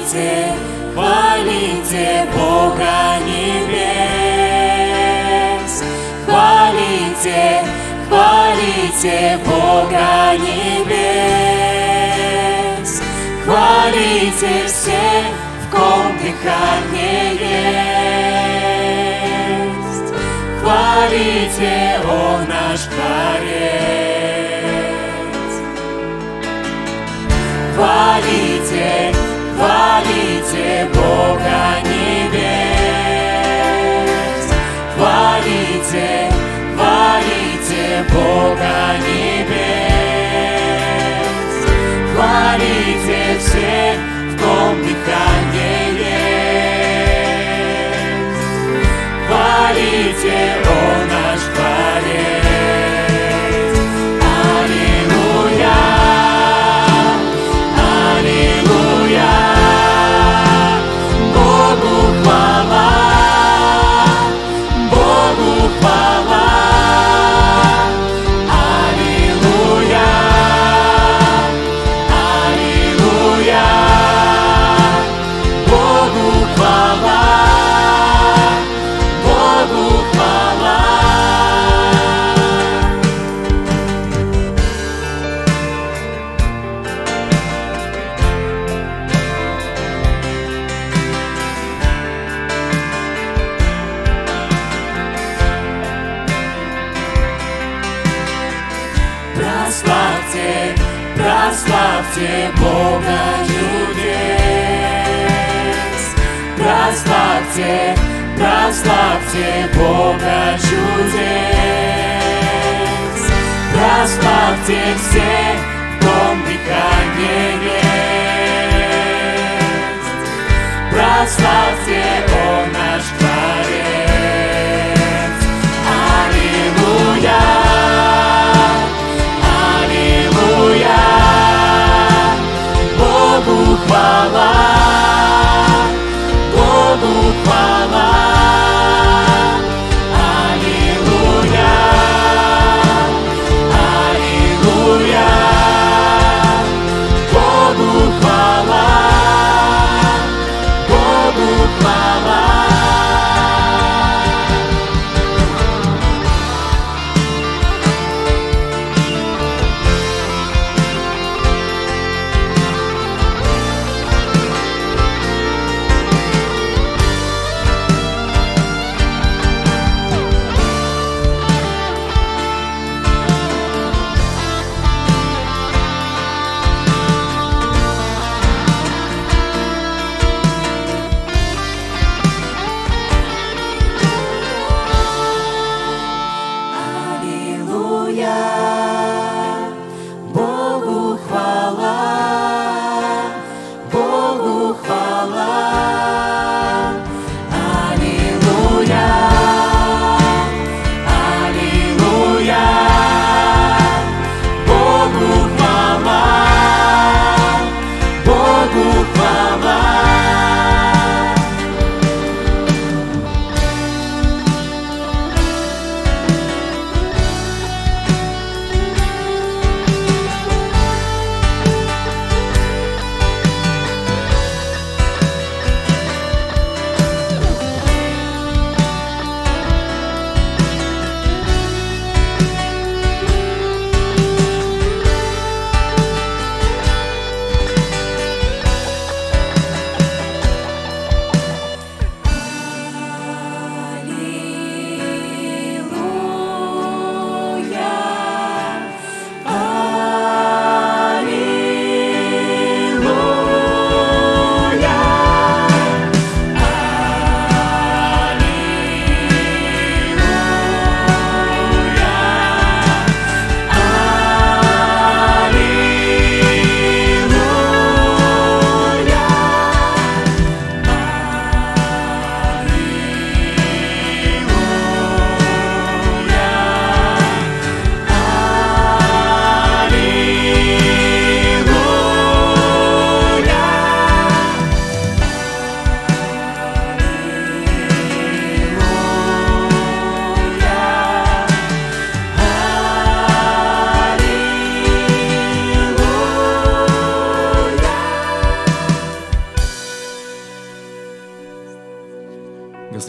Хвалите, хвалите Бога небес. Хвалите, хвалите Бога небес. Хвалите все, в ком дыхание есть. Хвалите, о наш Творец. Хвалите, хвалите Бога небес. Хвалите, хвалите Бога небес. Хвалите все, в ком дыхание есть. Хвалите, о наш Творец. Аллилуйя, аллилуйя, Богу хвала, Богу хвала. Аллилуйя, аллилуйя, Богу хвала, Богу хвала. Прославьте, прославьте Бога чудес. Прославьте, прославьте Бога чудес. Прославьте все, в ком дыхание есть. Прославьте, о наш Творец. Аллилуйя, аллилуйя, Богу хвала, Богу хвала. Аллилуйя, аллилуйя, Богу хвала, Богу хвала.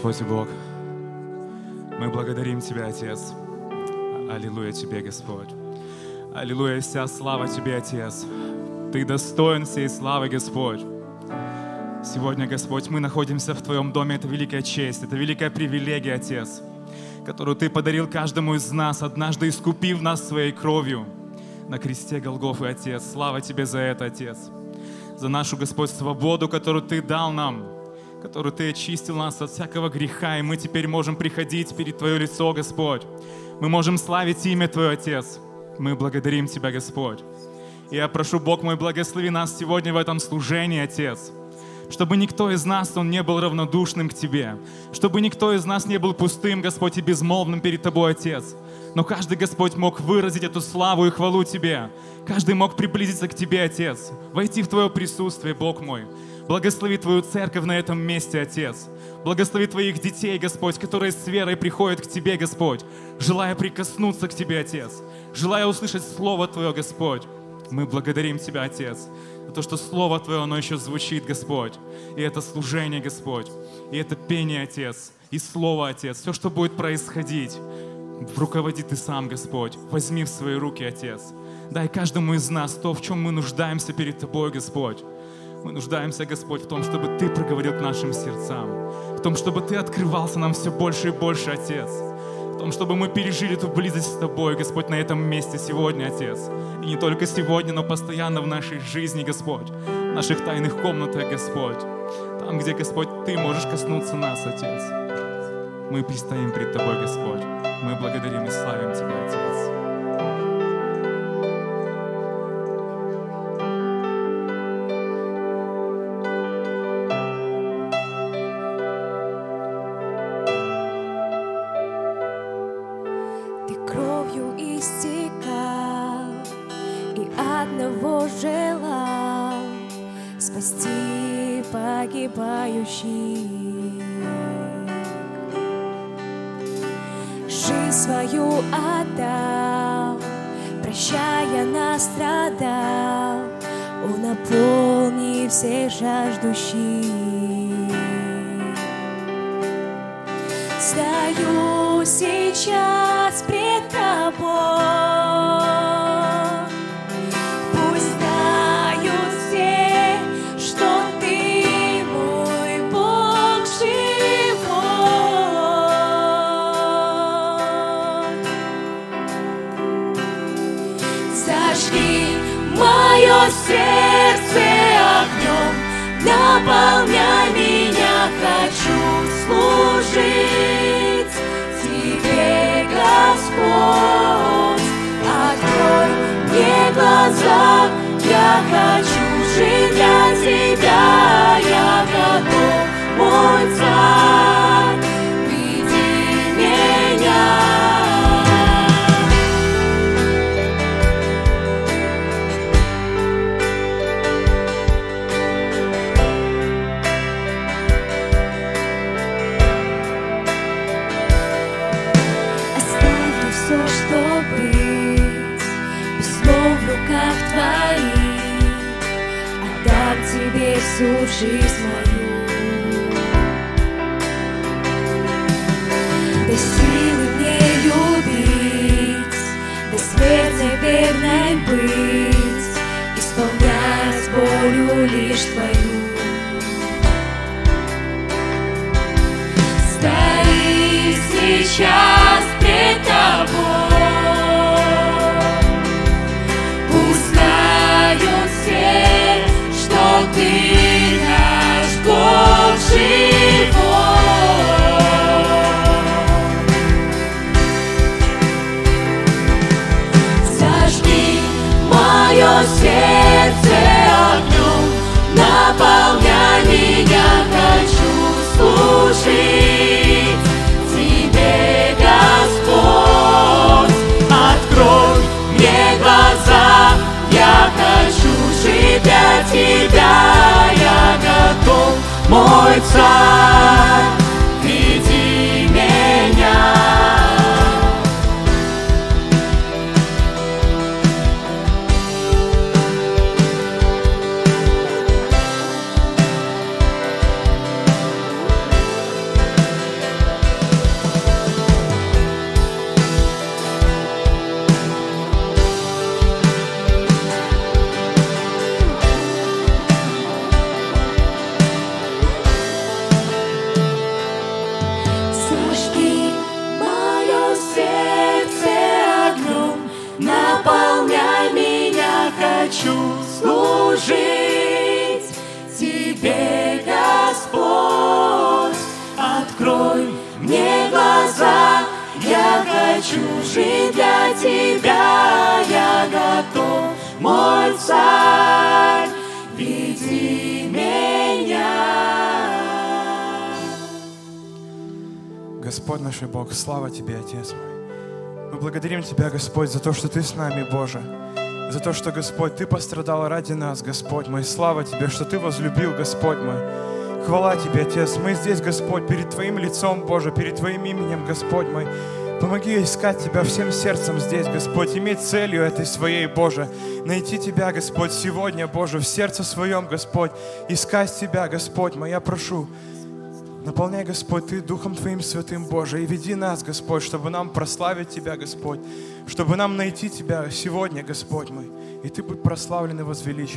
Господь и Бог, мы благодарим Тебя, Отец. Аллилуйя Тебе, Господь. Аллилуйя, вся слава Тебе, Отец. Ты достоин всей славы, Господь. Сегодня, Господь, мы находимся в Твоем доме. Это великая честь, это великая привилегия, Отец, которую Ты подарил каждому из нас, однажды искупив нас своей кровью на кресте Голгофы, Отец. Слава Тебе за это, Отец. За нашу, Господь, свободу, которую Ты дал нам, которую Ты очистил нас от всякого греха, и мы теперь можем приходить перед Твое лицо, Господь. Мы можем славить имя Твое, Отец. Мы благодарим Тебя, Господь. И я прошу, Бог мой, благослови нас сегодня в этом служении, Отец. Чтобы никто из нас, он не был равнодушным к Тебе. Чтобы никто из нас не был пустым, Господь, и безмолвным перед Тобой, Отец. Но каждый, Господь, мог выразить эту славу и хвалу Тебе. Каждый мог приблизиться к Тебе, Отец. Войти в Твое присутствие, Бог мой. Благослови Твою церковь на этом месте, Отец. Благослови Твоих детей, Господь, которые с верой приходят к Тебе, Господь, желая прикоснуться к Тебе, Отец, желая услышать Слово Твое, Господь. Мы благодарим Тебя, Отец, за то, что Слово Твое, оно еще звучит, Господь. И это служение, Господь, и это пение, Отец, и Слово, Отец. Все, что будет происходить, руководи Ты сам, Господь. Возьми в свои руки, Отец. Дай каждому из нас то, в чем мы нуждаемся перед Тобой, Господь. Мы нуждаемся, Господь, в том, чтобы Ты проговорил к нашим сердцам, в том, чтобы Ты открывался нам все больше и больше, Отец, в том, чтобы мы пережили эту близость с Тобой, Господь, на этом месте сегодня, Отец. И не только сегодня, но постоянно в нашей жизни, Господь, в наших тайных комнатах, Господь, там, где, Господь, Ты можешь коснуться нас, Отец. Мы предстоим пред Тобой, Господь. Мы благодарим и славим Тебя, Отец. Желал спасти погибающих, жизнь свою отдал, прощая нас страдал, Он наполнил всех жаждущих. Стою сейчас пред Тобой, сердце огнем, наполняй меня, хочу служить Тебе, Господь. Открой мне глаза, я хочу жить для Тебя, я готов, мой Царь, веди меня. Тебе всю жизнь мою, дай силы мне любить, дай смертной верной быть, исполнять волю лишь Твою. Стои сейчас пред Тобой, пусть знают все, что Ты наш Бог живой. Зажги мое сердце огнем, наполняй меня, хочу служить Тебе, Господь. Открой мне глаза, я хочу жить для Тебя, я готов, мой Царь, веди меня. хочу жить для Тебя, я готов, мой Царь, веди меня. Господь наш Бог, слава Тебе, Отец мой. Мы благодарим Тебя, Господь, за то, что Ты с нами, Боже. За то, что, Господь, Ты пострадал ради нас, Господь мой. Слава Тебе, что Ты возлюбил, Господь мой. Хвала Тебе, Отец. Мы здесь, Господь, перед Твоим лицом, Боже, перед Твоим именем, Господь мой. Помоги искать Тебя всем сердцем здесь, Господь, иметь целью этой своей, Боже. Найти Тебя, Господь, сегодня, Боже, в сердце своем, Господь. Искать Тебя, Господь мой, я прошу. Наполняй, Господь, Ты Духом Твоим Святым, Боже, и веди нас, Господь, чтобы нам прославить Тебя, Господь, чтобы нам найти Тебя сегодня, Господь мой, и Ты будь прославлен и возвеличен.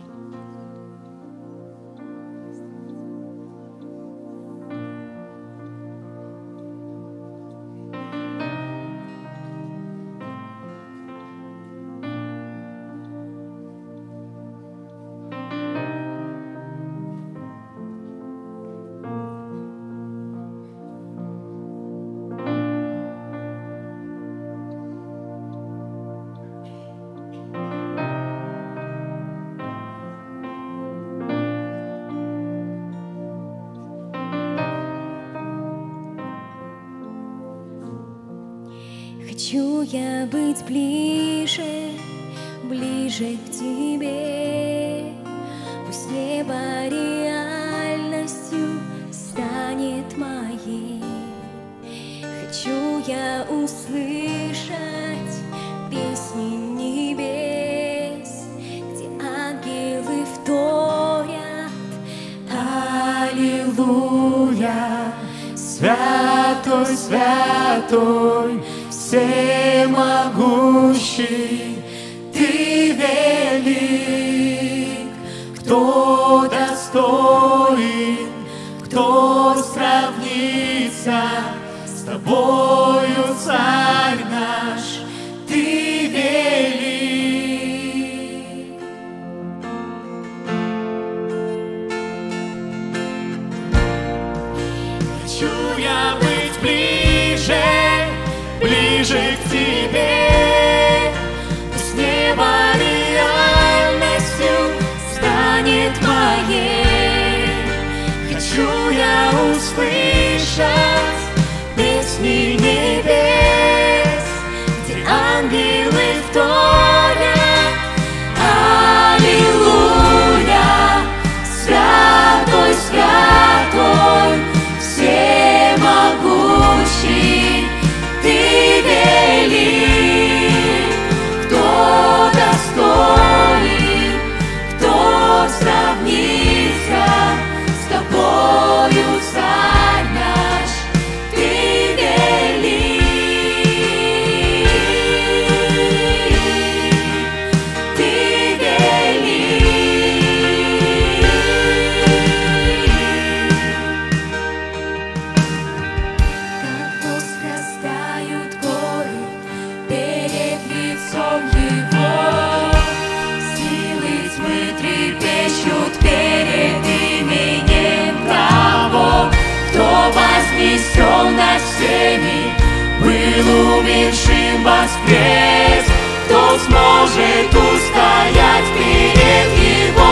Хочу я быть ближе, ближе к Тебе. Пусть небо реальностью станет моей. Хочу я услышать песни небес, где ангелы вторят. Аллилуйя, святой, святой, всемогущий, Ты велик. Кто достоин, кто сравнится с Тобою, Царь наш, Ты велик. Хочу я быть ближе, ближе к Тебе. Пусть небо реальностью станет моей. Хочу я услышать песни небес, где ангелы вторят. Аллилуйя, святой, святой, всемогущий, Ты велик. Кто достоин, кто сравнится с Тобою, Царь наш, Ты велик. Ты велик. Как возрастают горы перед лицом Его, силы тьмы трепещут перед именем того, кто вознесен над всеми, был умершим, воскрес. Кто сможет устоять перед Его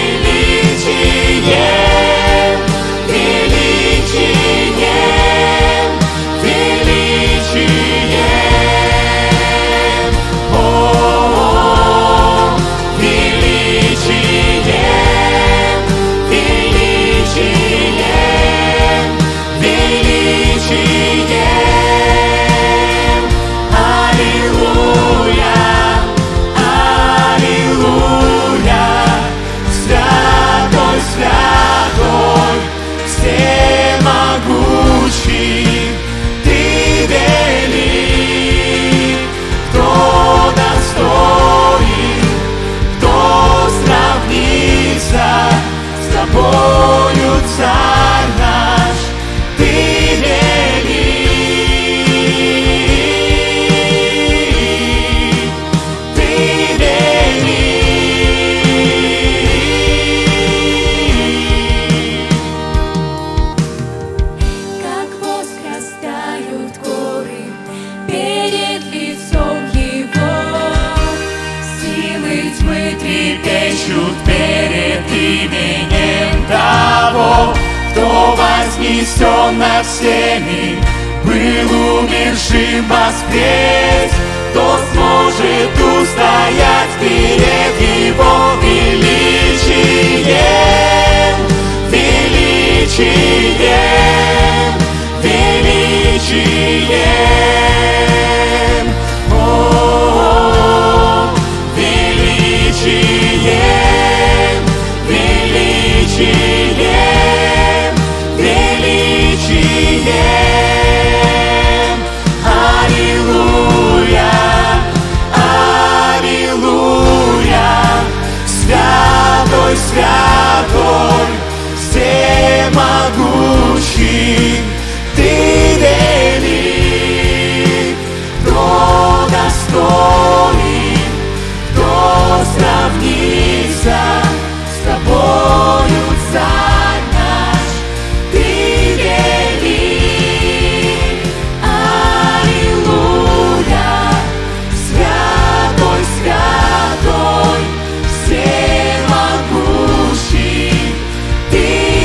величием, величием, величием? О, величием, величием, величием. Аллилуйя, трепещут перед именем того, кто вознесен над всеми, был умершим воскрес, кто сможет устоять перед Его величием, величием, величием, о, величием, величием, величием. Аллилуйя, аллилуйя, святой, святой, всемогущий, Ты велик, кто достоин, кто сравнится с Тобою, Царь наш, Ты велик. Аллилуйя, святой, святой, всемогущий, Ты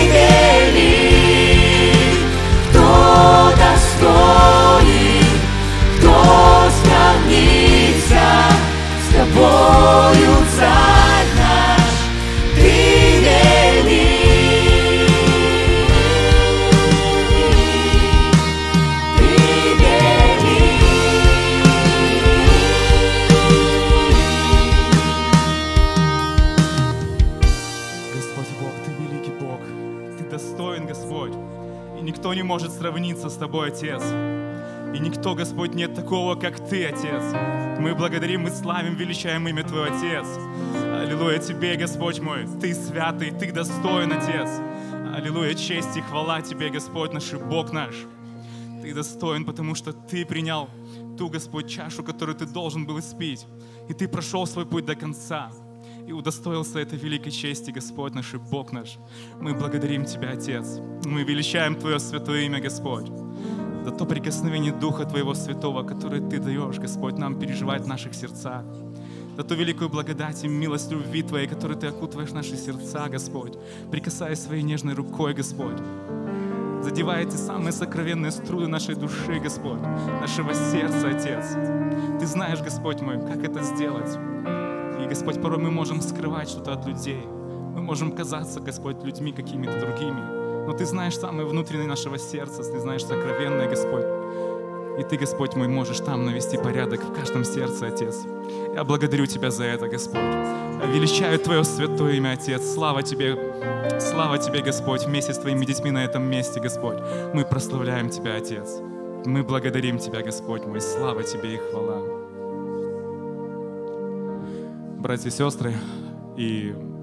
велик, кто достоин, кто сравнится с Тобою, Царь наш, Ты велик, Ты велик. Господь Бог, Ты великий Бог, Ты достоин, Господь, и никто не может сравниться с Тобой, Отец. И никто, Господь, нет такого, как Ты, Отец. Мы благодарим, мы славим, величаем имя Твое, Отец. Аллилуйя Тебе, Господь мой, Ты святый, Ты достоин, Отец. Аллилуйя, честь и хвала Тебе, Господь наш и Бог наш. Ты достоин, потому что Ты принял ту, Господь, чашу, которую Ты должен был испить. И Ты прошел свой путь до конца. И удостоился этой великой чести, Господь наш и Бог наш. Мы благодарим Тебя, Отец. Мы величаем Твое святое имя, Господь. За то прикосновение Духа Твоего Святого, которое Ты даешь, Господь, нам переживать в наших сердцах. За ту великую благодать и милость любви Твоей, которой Ты окутываешь наши сердца, Господь, прикасаясь своей нежной рукой, Господь. Задевая эти самые сокровенные струны нашей души, Господь, нашего сердца, Отец. Ты знаешь, Господь мой, как это сделать. И, Господь, порой мы можем скрывать что-то от людей. Мы можем казаться, Господь, людьми какими-то другими. Но Ты знаешь самое внутреннее нашего сердца, Ты знаешь сокровенное, Господь. И Ты, Господь мой, можешь там навести порядок в каждом сердце, Отец. Я благодарю Тебя за это, Господь. Я величаю Твое святое имя, Отец. Слава Тебе, Господь, вместе с Твоими детьми на этом месте, Господь. Мы прославляем Тебя, Отец. Мы благодарим Тебя, Господь мой. Слава Тебе и хвала. Братья и сестры, и